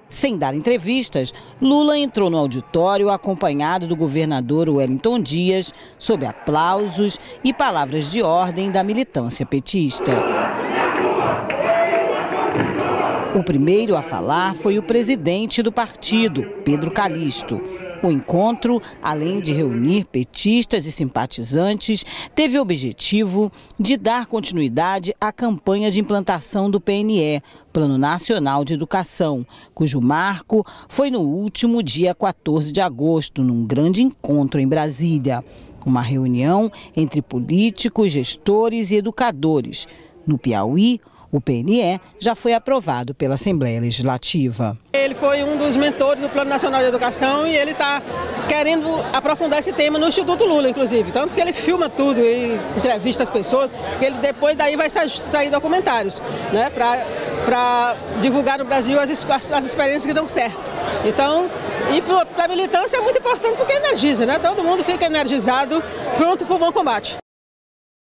Sem dar entrevistas, Lula entrou no auditório acompanhado do governador Wellington Dias, sob aplausos e palavras de ordem da militância petista. O primeiro a falar foi o presidente do partido, Pedro Calixto. O encontro, além de reunir petistas e simpatizantes, teve o objetivo de dar continuidade à campanha de implantação do PNE, Plano Nacional de Educação, cujo marco foi no último dia 14 de agosto, num grande encontro em Brasília. Uma reunião entre políticos, gestores e educadores. No Piauí, o PNE já foi aprovado pela Assembleia Legislativa. Ele foi um dos mentores do Plano Nacional de Educação e ele está querendo aprofundar esse tema no Instituto Lula, inclusive. Tanto que ele filma tudo e entrevista as pessoas, porque ele depois daí vai sair documentários, né, para divulgar no Brasil as experiências que dão certo. Então, e para a militância é muito importante porque energiza, né? Todo mundo fica energizado, pronto para o bom combate.